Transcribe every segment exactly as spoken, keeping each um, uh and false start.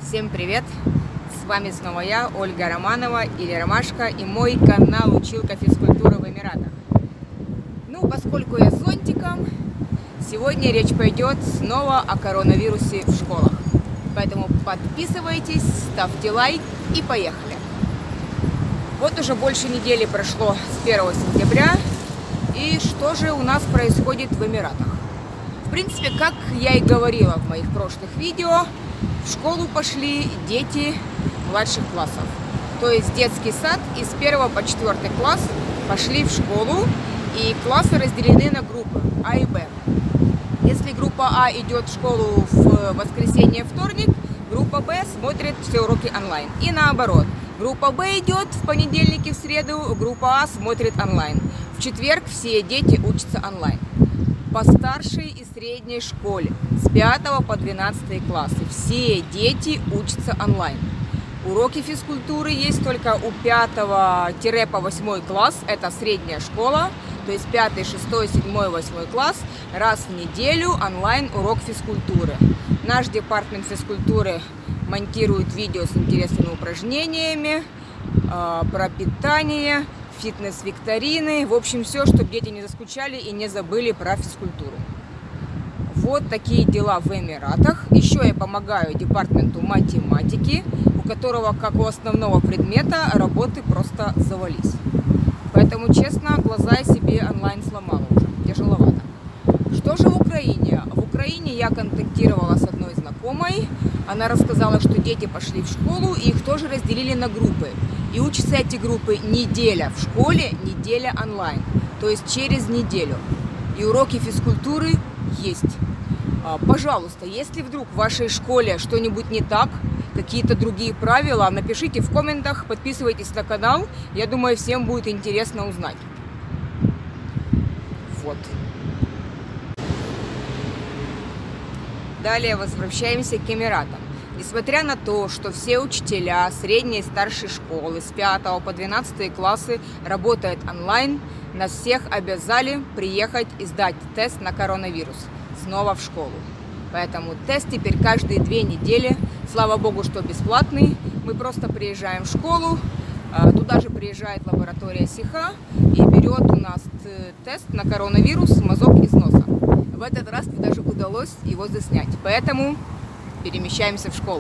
Всем привет! С вами снова я, Ольга Романова или Ромашка, и мой канал «Училка физкультуры в Эмиратах». Ну, поскольку я с зонтиком, сегодня речь пойдет снова о коронавирусе в школах. Поэтому подписывайтесь, ставьте лайк и поехали! Вот уже больше недели прошло с первого сентября, и что же у нас происходит в Эмиратах? В принципе, как я и говорила в моих прошлых видео, в школу пошли дети младших классов. То есть детский сад из первого по четвёртый класс пошли в школу, и классы разделены на группы А и Б. Если группа А идет в школу в воскресенье и вторник, группа Б смотрит все уроки онлайн. И наоборот. Группа Б идет в понедельник и в среду, группа А смотрит онлайн. В четверг все дети учатся онлайн. По старшей и средней школе с пятого по двенадцатый классы все дети учатся онлайн. Уроки физкультуры есть только у пятого по восьмой класс, это средняя школа, то есть пятый, шестой, седьмой, восьмой класс, раз в неделю онлайн урок физкультуры. Наш департамент физкультуры монтирует видео с интересными упражнениями, э, про питание, фитнес-викторины, в общем, все, чтобы дети не заскучали и не забыли про физкультуру. Вот такие дела в Эмиратах. Еще я помогаю департаменту математики, у которого, как у основного предмета, работы просто завались. Поэтому, честно, глаза себе онлайн сломала уже, тяжеловато. Что же в Украине? В Украине я контактировала с одной знакомой. Она рассказала, что дети пошли в школу, и их тоже разделили на группы. И учатся эти группы неделя в школе, неделя онлайн. То есть через неделю. И уроки физкультуры есть. Пожалуйста, если вдруг в вашей школе что-нибудь не так, какие-то другие правила, напишите в комментах, подписывайтесь на канал. Я думаю, всем будет интересно узнать. Вот. Далее возвращаемся к Эмиратам. Несмотря на то, что все учителя средней и старшей школы с пятого по двенадцатый классы работают онлайн, нас всех обязали приехать и сдать тест на коронавирус снова в школу. Поэтому тест теперь каждые две недели. Слава богу, что бесплатный. Мы просто приезжаем в школу, туда же приезжает лаборатория СИХА и берет у нас тест на коронавирус, мазок из носа. В этот раз мне даже удалось его заснять. Поэтому перемещаемся в школу.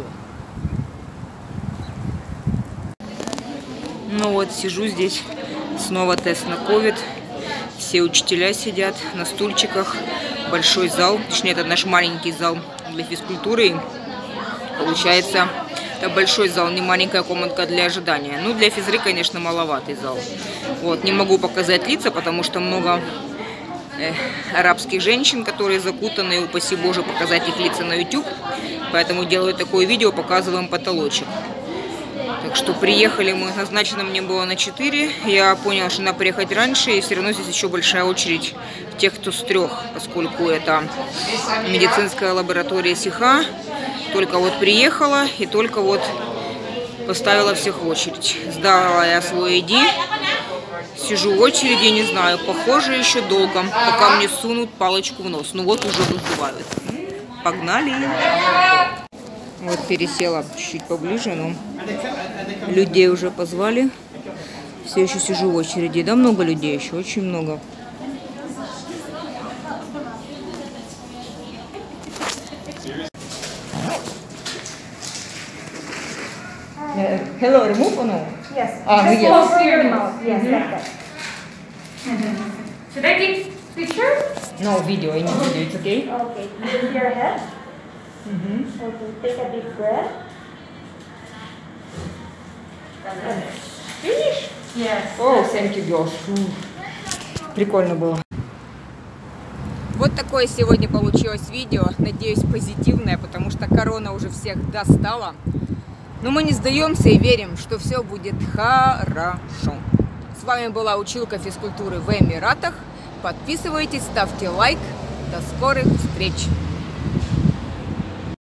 Ну вот, сижу здесь. Снова тест на ковид. Все учителя сидят на стульчиках. Большой зал. Точнее, это наш маленький зал для физкультуры. Получается, это большой зал, не маленькая комнатка для ожидания. Ну, для физры, конечно, маловатый зал. Вот, не могу показать лица, потому что много э, арабских женщин, которые закутаны, упаси Боже, показать их лица на YouTube. Поэтому делаю такое видео, показываем потолочек. Так что приехали мы, назначено мне было на четыре. Я поняла, что надо приехать раньше, и все равно здесь еще большая очередь тех, кто с трех, поскольку это медицинская лаборатория СИХА. Только вот приехала и только вот поставила всех в очередь. Сдала я свой ай ди. Сижу в очереди, не знаю, похоже, еще долго, пока мне сунут палочку в нос. Ну вот уже вызывают. Погнали! Вот пересела чуть-чуть поближе, но людей уже позвали. Все еще сижу в очереди. Да, много людей еще, очень много. Hello, remove or no? Yes. Ah, Just yes. close to your mouth. Yes, Mm-hmm. like that. Should I take picture? No, video, I need video, it's okay? Okay. Use your head. Mm-hmm. Okay. Take a deep breath. Finish? Yes. О, thank you, girls. Прикольно было. Вот такое сегодня получилось видео. Надеюсь, позитивное, потому что корона уже всех достала. Но мы не сдаемся и верим, что все будет хорошо. С вами была училка физкультуры в Эмиратах. Подписывайтесь, ставьте лайк. До скорых встреч!